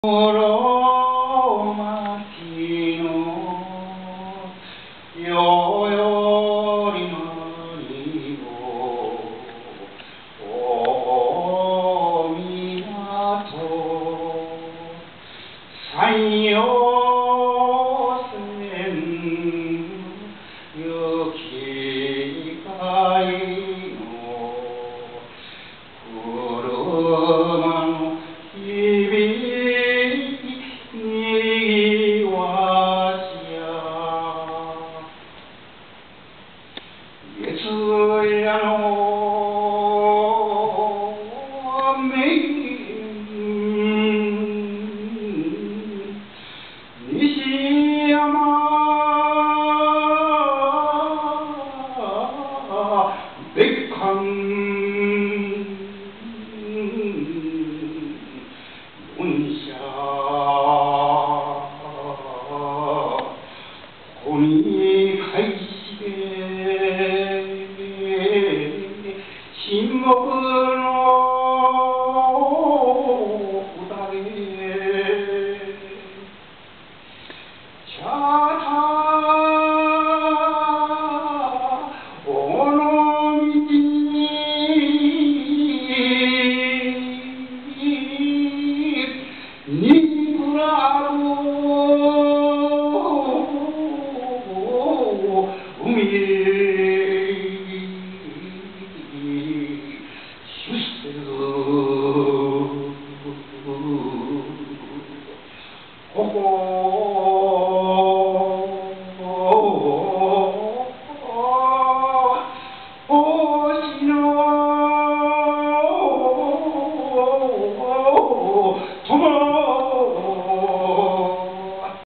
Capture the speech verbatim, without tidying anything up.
室町のよよりのにをお港山陽線行き交いの車の響き月夜の明西山別館四社ここに開始で沈黙の歌で茶田尾道にぶらる海ここ